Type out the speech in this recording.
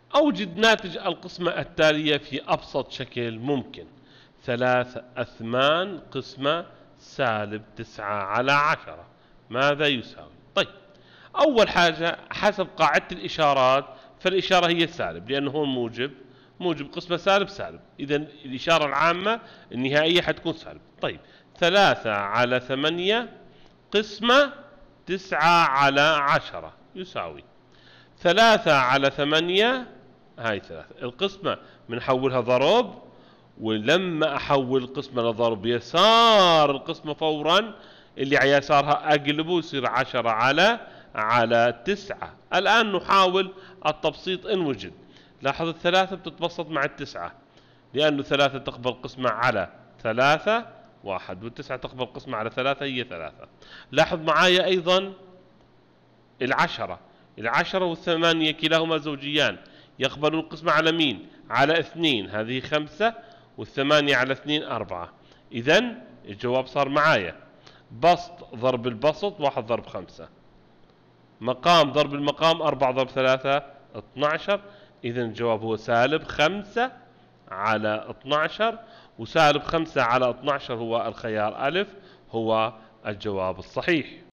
أوجد ناتج القسمة التالية في أبسط شكل ممكن. 3/8 قسمة -9/10 ماذا يساوي؟ طيب، أول حاجة حسب قاعدة الإشارات فالإشارة هي سالب، لأنه هو موجب قسمة سالب، إذا الإشارة العامة النهائية حتكون سالب. طيب، 3/8 قسمة 9/10 يساوي 3/8. هاي 3 القسمة بنحولها ضرب، ولما أحول القسمة لضرب يسار القسمة فورا اللي على يسارها أقلبه يصير 10/9. الآن نحاول التبسيط إن وجد. لاحظ الثلاثة بتتبسط مع التسعة، لأنه 3 تقبل قسمة على 3 1، والتسعة تقبل قسمة على 3 هي 3. لاحظ معايا أيضا العشرة والثمانية كلاهما زوجيان، يقبلون القسمة على مين؟ على 2، هذه 5، والثمانية على 2 4. إذن الجواب صار معايا بسط ضرب البسط 1 ضرب 5، مقام ضرب المقام 4 ضرب 3 12. إذن الجواب هو -5/12، وسالب 5/12 هو الخيار ألف، هو الجواب الصحيح.